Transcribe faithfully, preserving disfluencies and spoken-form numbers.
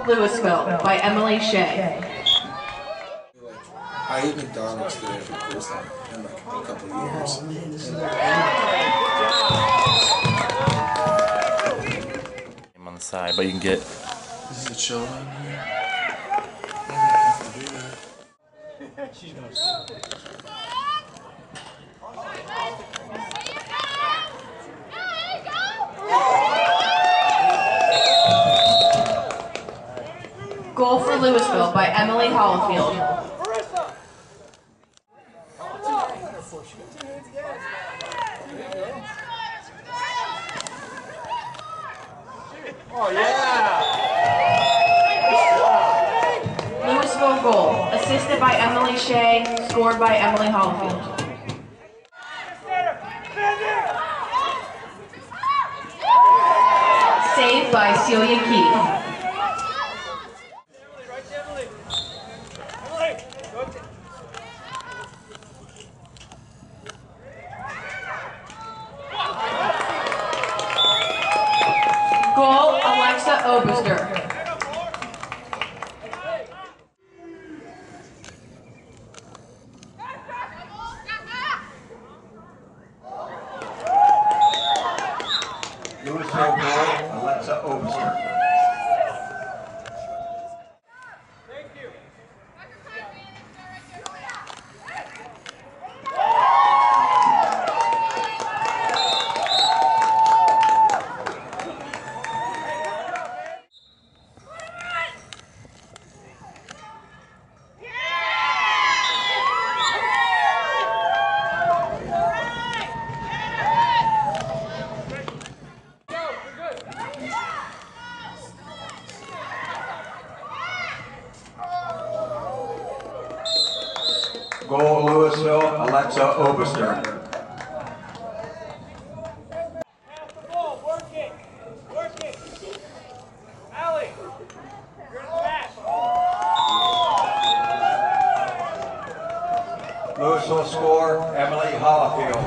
Louisville by Emily Shea. I ate McDonald's today for the first time in like a couple of years. I'm on the side, but you can get. This is a chill one here. She knows. Goal for Louisville by Emily Hollifield. Oh yeah! Louisville goal, assisted by Emily Shea, scored by Emily Hollifield. Saved by Celia Keith. Goal, Alexa Oberster. Louisville goal, Alexa Oberster. Thank you. Goal, Louisville, Alexa Oberster. Working, working. Allie, you're in the back. Louisville score, Emily Hollifield.